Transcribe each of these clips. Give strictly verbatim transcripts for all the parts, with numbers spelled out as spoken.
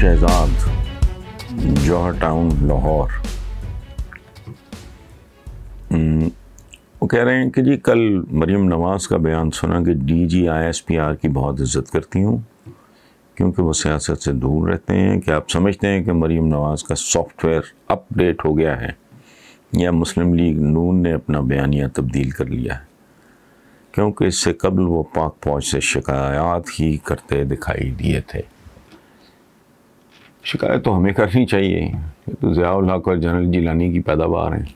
شہزاد جوہر town Lahore, وہ کہہ رہے ہیں کہ جی کل مریم نواز کا بیان سنا کہ D G I S P R کی بہت عزت کرتی ہوں کیونکہ وہ سیاست سے دور رہتے ہیں۔ کہ آپ سمجھتے ہیں کہ مریم نواز کا سافٹ ویئر اپ ڈیٹ ہو گیا ہے یا مسلم لیگ نون نے اپنا بیانیہ تبدیل کر لیا ہے؟ کیونکہ اس سے قبل وہ پاک فوج سے شکایات ہی کرتے دکھائی دیے تھے۔ شکایت تو ہمیں کرنی چاہیے، یہ تو ضیاء الحق اور جنرل جیلانی کی پیداوار ہیں،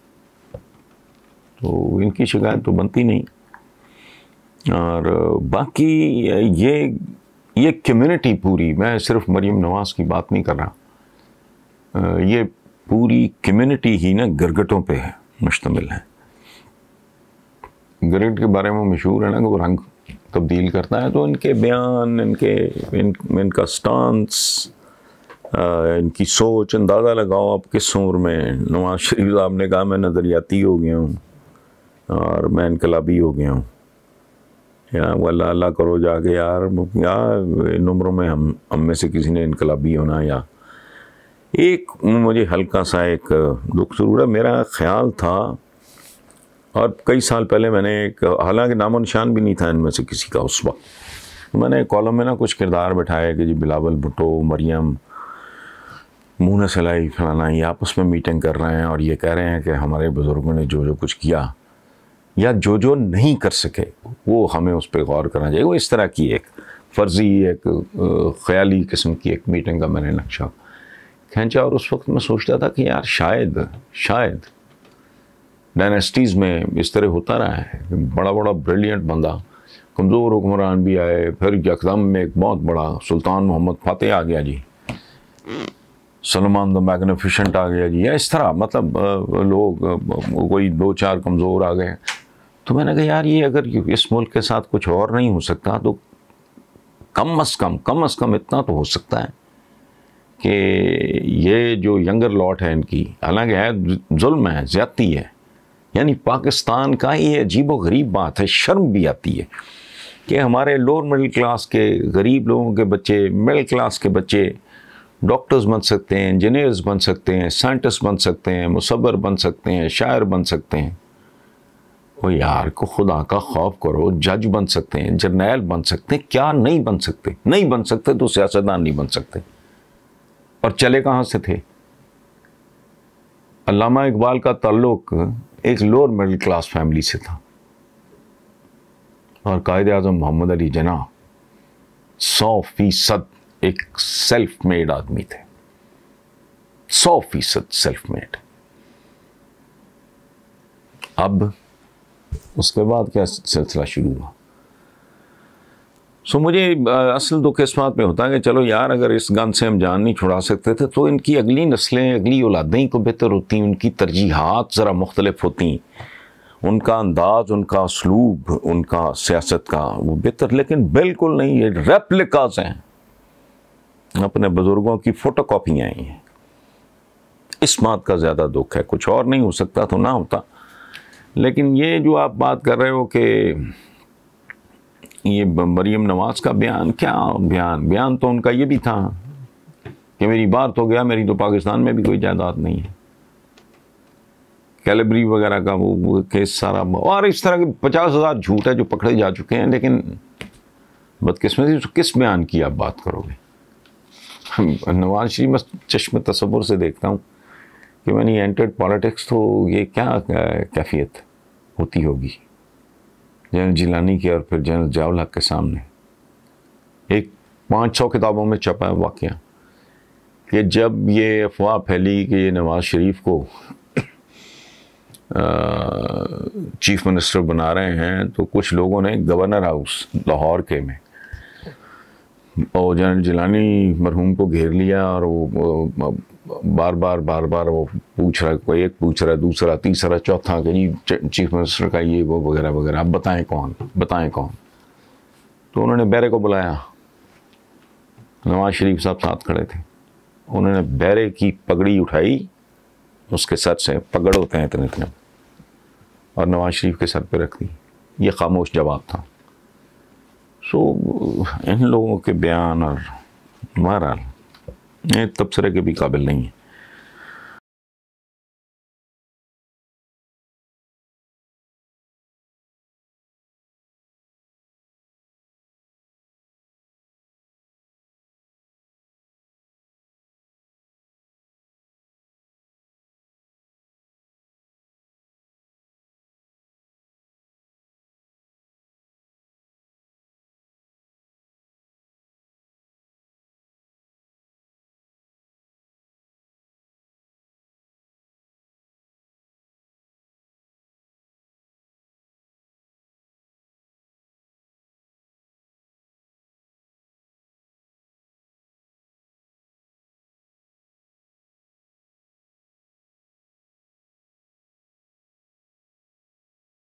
تو ان کی شکایت تو بنتی نہیں۔ اور باقی یہ یہ کمیونٹی پوری، میں صرف مریم نواز کی بات نہیں کر رہا، یہ پوری کمیونٹی ہی نا گرگٹوں پہ ہے مشتمل ہے۔ گرگٹ کے بارے میں مشہور ہے نا کہ وہ رنگ تبدیل کرتا ہے، تو ان کے بیان، ان کے ان, ان کا سٹانس، ان کی سوچ، اندازہ لگاؤ آپ کس عمر میں نواز شریف صاحب نے کہا میں نظریاتی ہو گیا ہوں اور میں انقلابی ہو گیا ہوں، یا وہ اللہ اللہ کرو جا کے یار یا ان عمروں میں ہم ہم میں سے کسی نے انقلابی ہونا۔ یا ایک مجھے ہلکا سا ایک دکھ ضرور ہے، میرا خیال تھا اور کئی سال پہلے میں نے ایک، حالانکہ نام و نشان بھی نہیں تھا ان میں سے کسی کا اس وقت، میں نے ایک کالم میں نا کچھ کردار بٹھایا کہ جی بلاول بھٹو، مریم، مونس سلائی فلانا یہ آپس میں میٹنگ کر رہے ہیں اور یہ کہہ رہے ہیں کہ ہمارے بزرگوں نے جو جو کچھ کیا یا جو جو نہیں کر سکے وہ ہمیں اس پہ غور کرنا چاہیے۔ وہ اس طرح کی ایک فرضی، ایک خیالی قسم کی ایک میٹنگ کا میں نے نقشہ کھینچا، اور اس وقت میں سوچتا تھا کہ یار شاید شاید ڈائنیسٹیز میں اس طرح ہوتا رہا ہے کہ بڑا بڑا بریلینٹ بندہ، کمزور حکمران بھی آئے، پھر یکدم میں ایک بہت بڑا سلطان محمد فاتح آ گیا جی، سلمان دا میگنیفیشنٹ آ گیا جی، یا اس طرح مطلب لوگ کوئی دو چار کمزور آ گئے۔ تو میں نے کہا یار یہ اگر اس ملک کے ساتھ کچھ اور نہیں ہو سکتا تو کم از کم کم از کم اتنا تو ہو سکتا ہے کہ یہ جو ینگر لاٹ ہے ان کی، حالانکہ ہے ظلم ہے، زیادتی ہے، یعنی پاکستان کا یہ عجیب و غریب بات ہے، شرم بھی آتی ہے کہ ہمارے لوور مڈل کلاس کے غریب لوگوں کے بچے، مڈل کلاس کے بچے ڈاکٹرز بن سکتے ہیں، انجینئرز بن سکتے ہیں، سائنٹسٹ بن سکتے ہیں، مصور بن سکتے ہیں، شاعر بن سکتے ہیں۔ وہ یار کو خدا کا خوف کرو، جج بن سکتے ہیں، جرنیل بن سکتے ہیں، کیا نہیں بن سکتے؟ نہیں بن سکتے تو سیاستدان نہیں بن سکتے۔ اور چلے کہاں سے تھے؟ علامہ اقبال کا تعلق ایک لوور مڈل کلاس فیملی سے تھا، اور قائد اعظم محمد علی جناح سو فیصد ایک سیلف میڈ آدمی تھے، سو فیصد سیلف میڈ۔ اب اس کے بعد کیا سلسلہ شروع ہوا؟ سو مجھے اصل دکھ اس بات پہ ہوتا ہے کہ چلو یار اگر اس گن سے ہم جان نہیں چھڑا سکتے تھے تو ان کی اگلی نسلیں، اگلی اولادیں کو بہتر ہوتی، ان کی ترجیحات ذرا مختلف ہوتی، ان کا انداز، ان کا اسلوب، ان کا سیاست کا وہ بہتر، لیکن بالکل نہیں، یہ ریپلیکاز ہیں، اپنے بزرگوں کی فوٹو کاپیاں ہی ہیں۔ اس بات کا زیادہ دکھ ہے، کچھ اور نہیں ہو سکتا تو نہ ہوتا۔ لیکن یہ جو آپ بات کر رہے ہو کہ یہ مریم نواز کا بیان، کیا بیان بیان تو ان کا یہ بھی تھا کہ میری بات ہو گیا، میری تو پاکستان میں بھی کوئی جائیداد نہیں ہے، کیلیبری وغیرہ کا وہ کیس سارا، اور اس طرح کے پچاس ہزار جھوٹ ہے جو پکڑے جا چکے ہیں۔ لیکن بدقسمتی سے کس بیان کی آپ بات کرو گے؟ نواز شریف میں چشم تصور سے دیکھتا ہوں کہ میں نے انٹرڈ پالیٹکس، تو یہ کیا کیفیت ہوتی ہوگی جنرل جیلانی کی اور پھر جنرل ضیاء الحق کے سامنے۔ ایک پانچ سو کتابوں میں چھپا ہے واقعہ کہ جب یہ افواہ پھیلی کہ یہ نواز شریف کو چیف منسٹر بنا رہے ہیں تو کچھ لوگوں نے گورنر ہاؤس لاہور کے میں اور جنرل جیلانی مرحوم کو گھیر لیا، اور وہ بار بار بار بار وہ پوچھ رہا ہے، کوئی ایک پوچھ رہا ہے، دوسرا، تیسرا، چوتھا کہ جی چیف منسٹر کا یہ وہ وغیرہ وغیرہ، اب بتائیں کون بتائیں کون تو انہوں نے بیرے کو بلایا، نواز شریف صاحب ساتھ کھڑے تھے، انہوں نے بیرے کی پگڑی اٹھائی، اس کے سر سے، پگڑ ہوتے ہیں اتنے اتنے، اور نواز شریف کے سر پہ رکھ دی۔ یہ خاموش جواب تھا۔ سو ان لوگوں کے بیان، اور بہرحال یہ تبصرے کے بھی قابل نہیں ہے.